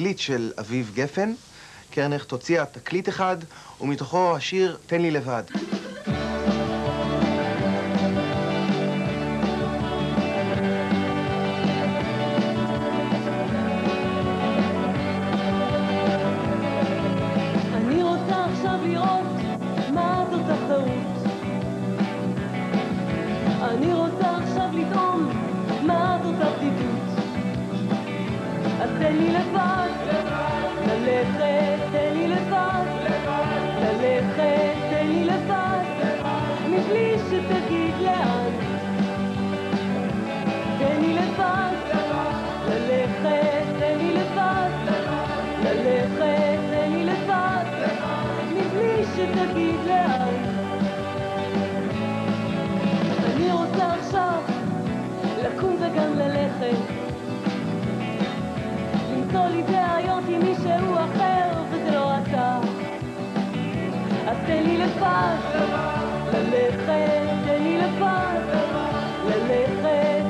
תגלית של אביב גפן. קרנך תוציאה תקליט אחד, ומתוכו השיר "תן לי לבד". אני רוצה עכשיו לראות מה זאת אחדות. אני רוצה עכשיו לטעום מה זאת הבדידות. אז תן לי לבד, ללכת, תן לי לבד, ללכת, תן לי לבד, מבלי שתגיד לאן. תן לי לבד, ללכת, תן לי לבד, ללכת, תן לי לבד, מבלי שתגיד לאן. אני רוצה עכשיו לקום וגם ללכת, למצוא לי בעיות עם מישהו אחר וזה לא אתה. אז תן לי לבד, ללכת, תן לי לבד, ללכת,